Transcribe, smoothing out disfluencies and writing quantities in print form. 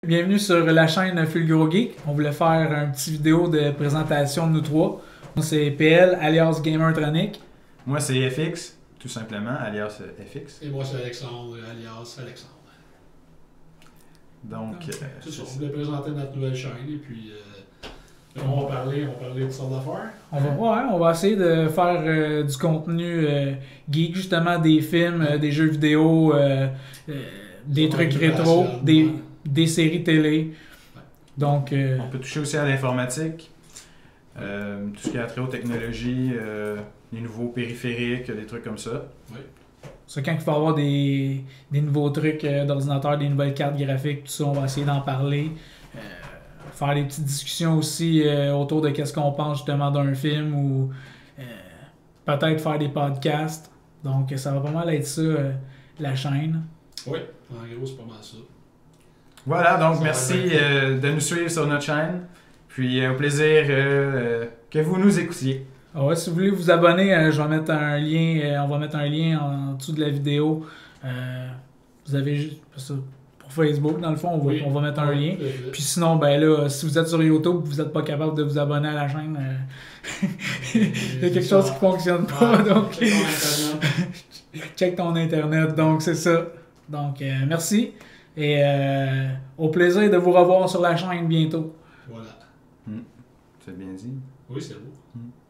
Bienvenue sur la chaîne Fulguro Geek. On voulait faire un petit vidéo de présentation de nous trois. C'est PL, alias Gamertronic. Moi, c'est FX, tout simplement, alias FX. Et moi, c'est Alexandre, alias Alexandre. Donc, c'est ça. On voulait présenter notre nouvelle chaîne et puis on va parler de toutes sortes d'affaires. On va essayer de faire du contenu geek, justement, des films, des jeux vidéo, des trucs rétro, des séries télé. Ouais. Donc, on peut toucher aussi à l'informatique, tout ce qui est attrait aux technologies, les nouveaux périphériques, des trucs comme ça. Oui. c'est quand il faut avoir des nouveaux trucs d'ordinateur, des nouvelles cartes graphiques, tout ça, on va essayer d'en parler. Faire des petites discussions aussi autour de qu'est-ce qu'on pense justement d'un film ou peut-être faire des podcasts. Donc ça va pas mal être ça, la chaîne. Oui, en gros, c'est pas mal ça. Voilà, donc Ça merci de nous suivre sur notre chaîne. Puis au plaisir que vous nous écoutiez. Ah ouais, si vous voulez vous abonner, je vais mettre un lien, on va mettre un lien en dessous de la vidéo. Vous avez juste ça. Pour Facebook, dans le fond, on va mettre un lien. Puis sinon, ben là, si vous êtes sur YouTube et vous n'êtes pas capable de vous abonner à la chaîne, il y a quelque chose qui fonctionne pas. Donc, check ton internet. Donc, c'est ça. Donc, merci. Et au plaisir de vous revoir sur la chaîne bientôt. Voilà. C'est bien dit. Oui, c'est beau.